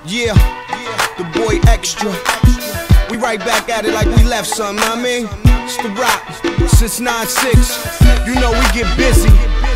Yeah, the boy Extra. We right back at it like we left something, I mean. It's the rock, since 9-6. You know we get busy.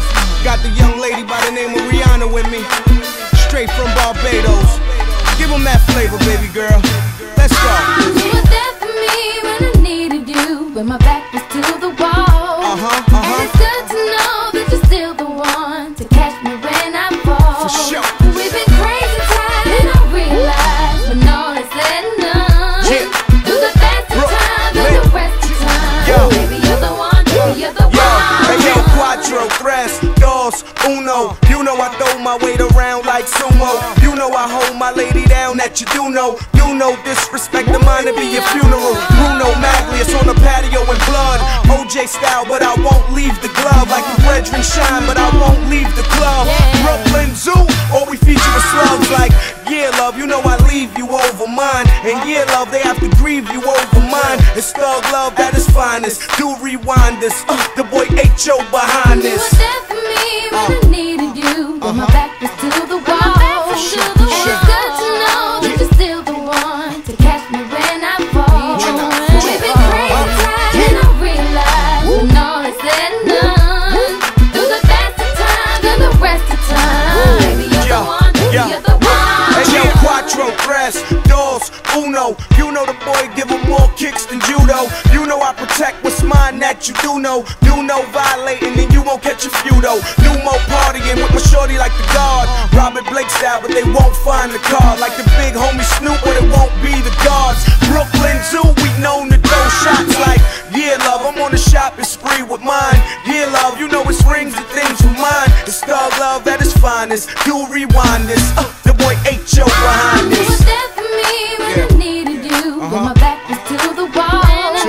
Got the young lady by the name of Rihanna with me, straight from Barbados. Give them that flavor, baby girl. Let's go. You were there for me when I needed you, when my back was to the wall. And it's good to know that you're still the one to catch me when I fall. For sure. We've been crazy times, and I realize when all is said and done, through the best of times and the rest of time, baby, you're the one, baby, you're the one. Hey yo, cuatro, tres, dos, uno. You know I throw my weight around like sumo. You know I hold my lady down, that you do know. You know disrespect of mine to be your funeral. Bruno Maglius on the patio in blood, OJ style, but I won't leave the glove. Like the brethren shine, but I won't leave the club. Brooklyn Zoo, or we feature the slugs like, yeah love, you know I leave you over mine. And yeah love, they have to grieve you over mine. It's thug love that is finest. Do rewind this, the boy H.O. behind this. You were there for me when I needed you, when my back was to the wall. And it's good to know that you're still the one to catch me when I fall. We've been crazy times, and I realize when all is said and done, through the best of times and the rest of time, baby, you're the one, baby, you're the one. Hey yo, cuatro, tres, dos, uno. You know the boy give him more kicks than judo. You know I protect what's mine, that you do know. Do no violating and you won't catch a few though. Do more partying with my shorty like the guard, Robert Blake style, but they won't find the card. Like the big homie Snoop, but it won't be the guards. Brooklyn Zoo, we known to throw shots like, yeah love, I'm on a shopping spree with mine. Yeah love, you know it's rings and things for mine. It's thug love that is finest. Do rewind this, the boy H.O. behind this. You were there for me when I needed you, when my back was to the wall.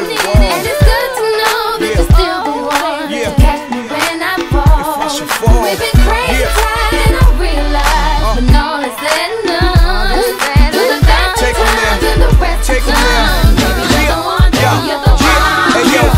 And it's good to know that you're still the one to catch me when I fall. We've been crazy times, and I realize when all is said and done, through the best of times and the rest of time, baby, you're the one, baby, you're the one. Hey yo,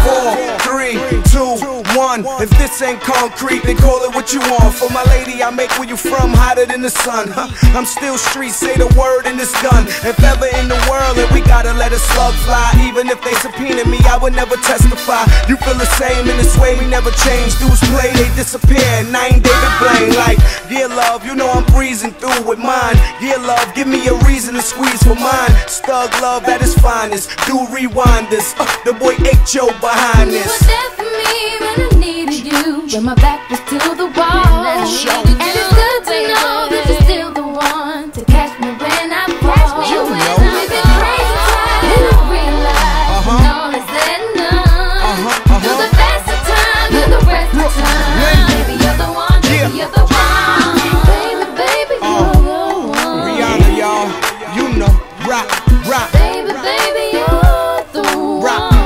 4, 3, 2, 1. If this ain't concrete, then call it what you want. For my lady, I make where you from hotter than the sun. I'm still street, say the word and it's done. If ever in the world, and we gotta let a slug fly. Even if they subpoena me, I would never testify. You feel the same in this way, we never change. Dudes play, they disappear, and I ain't David Blaine. Like, yeah love, you know I'm breezing through with mine. Yeah love, give me a reason to squeeze for mine. Stug love at its finest. Do rewind this, the boy H.O. behind this. You were there for me when I needed you, when my back was to the wall. And it's good to know that you're still the one to catch me when I fall. We've been crazy times, and I realize when all is said and done, through the best of times and the rest of time, baby, you're the one, baby, you're the one. Baby, baby, you're the one. Rihanna, y'all, you know, rock, rock. Baby, baby, you're the one.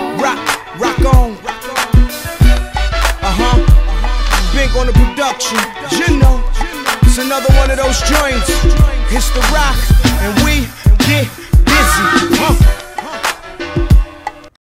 Rock on. Big on the production, you know. It's another one of those joints. It's the rock, and we get busy.